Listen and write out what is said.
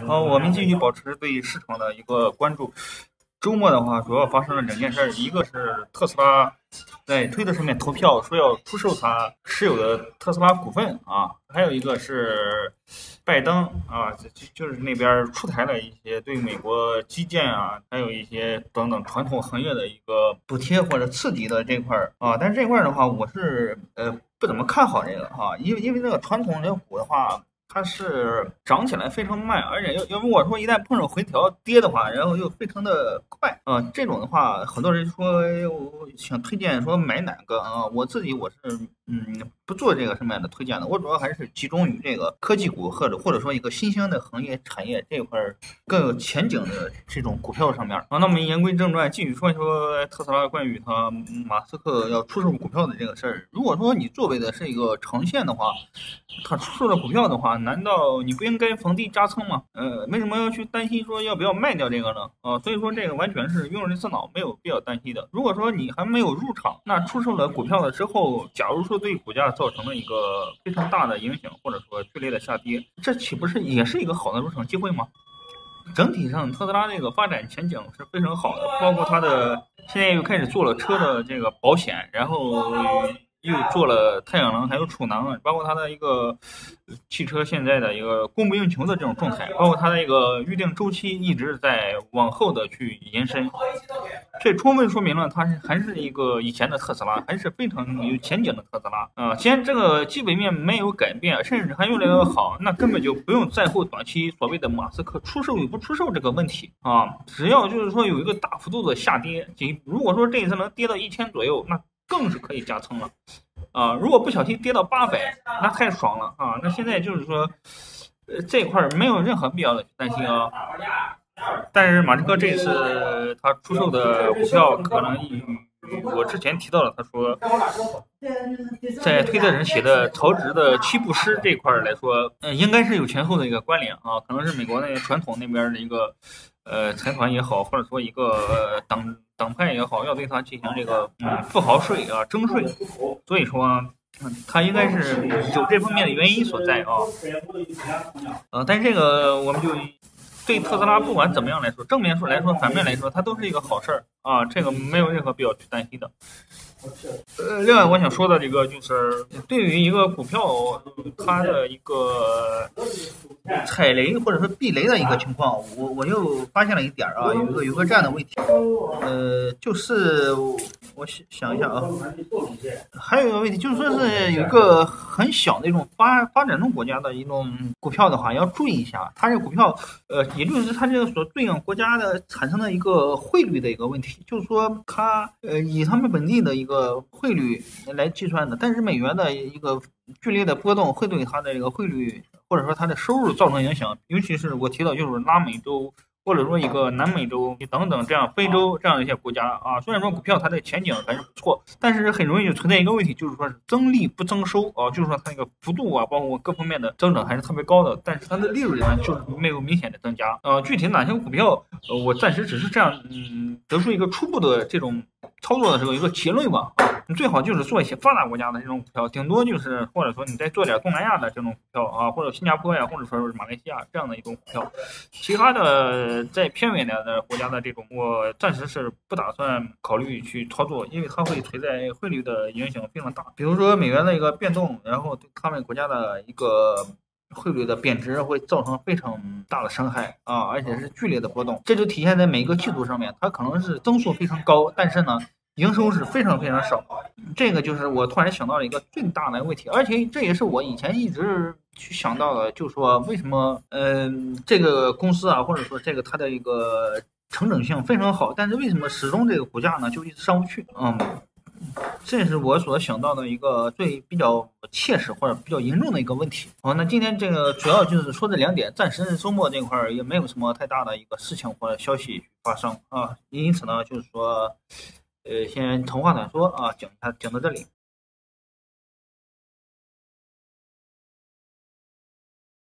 好，我们继续保持对市场的一个关注。周末的话，主要发生了两件事，一个是特斯拉在推特上面投票说要出售它持有的特斯拉股份啊，还有一个是拜登啊，就是那边出台了一些对美国基建啊，还有一些等等传统行业的一个补贴或者刺激的这块啊，但是这块的话，我是不怎么看好这个哈，因为那个传统的股的话。它是涨起来非常慢，而且要如果说一旦碰上回调跌的话，然后又非常的快啊、这种的话，很多人说我想推荐说买哪个啊？我自己我是不做这个上面的推荐的，我主要还是集中于这个科技股或者说一个新兴的行业产业这块更有前景的这种股票上面啊。那我们言归正传，继续说一说特斯拉关于他马斯克要出售股票的这个事儿。如果说你作为的是一个长线的话，他出售了股票的话，难道你不应该逢低加仓吗？为什么要去担心说要不要卖掉这个呢？所以说这个完全是用人自恼，没有必要担心的。如果说你还没有入场，那出售了股票了之后，假如说对股价造成了一个非常大的影响，或者说剧烈的下跌，这岂不是也是一个好的入场机会吗？整体上，特斯拉这个发展前景是非常好的，包括它的现在又开始做了车的这个保险，然后又做了太阳能，还有储能，包括它的一个汽车现在的一个供不应求的这种状态，包括它的一个预定周期一直在往后的去延伸，这充分说明了它还是一个以前的特斯拉，还是非常有前景的特斯拉。既然这个基本面没有改变，甚至还越来越好，那根本就不用在乎短期所谓的马斯克出售与不出售这个问题啊。只要就是说有一个大幅度的下跌，如果说这一次能跌到1000左右，那更是可以加仓了，如果不小心跌到800，那太爽了啊！那现在就是说，这块没有任何必要的担心啊。但是马斯克这次他出售的股票，可能与我之前提到了，他说在推特上写的曹植的七步诗这块来说，应该是有前后的一个关联啊，可能是美国那个传统那边的一个财团也好，或者说一个党派也好，要对他进行这个富豪税啊征税，所以说他应该是有这方面的原因所在啊。但是这个我们就对特斯拉不管怎么样来说，正面来说反面来说，它都是一个好事儿啊，这个没有任何必要去担心的。另外我想说的这个就是，对于一个股票它的一个踩雷或者说避雷的一个情况，我又发现了一点啊，有个这样的问题，就是我想一下啊，还有一个问题就是说是有一个很小的一种发展中国家的一种股票的话，要注意一下，它这个股票也就是它这个所对应国家的产生的一个汇率的一个问题，就是说它以他们本地的一个汇率来计算的，但是美元的一个剧烈的波动会对它的这个汇率或者说它的收入造成影响，尤其是我提到就是拉美洲或者说一个南美洲等等这样非洲这样的一些国家啊，虽然说股票它的前景还是不错，但是很容易就存在一个问题，就是说是增利不增收啊，就是说它那个幅度啊，包括各方面的增长还是特别高的，但是它的利润呢就是没有明显的增加。具体哪些股票，我暂时只是这样得出一个初步的这种操作的时候一个结论吧。你最好就是做一些发达国家的这种股票，顶多就是或者说你再做点东南亚的这种股票啊，或者新加坡呀，或者说是马来西亚这样的一种股票。其他的在偏远的国家的这种，我暂时是不打算考虑去操作，因为它会存在汇率的影响非常大。比如说美元的一个变动，然后对他们国家的一个汇率的贬值会造成非常大的伤害啊，而且是剧烈的波动。这就体现在每个季度上面，它可能是增速非常高，但是呢营收是非常非常少，这个就是我突然想到了一个最大的问题，而且这也是我以前一直去想到的，就是说为什么这个公司啊，或者说这个它的一个成长性非常好，但是为什么始终这个股价呢就一直上不去？这是我所想到的一个比较切实或者比较严重的一个问题。好，那今天这个主要就是说这两点，暂时周末这块也没有什么太大的一个事情或者消息发生啊，因此呢，就是说先长话短说啊，讲到这里。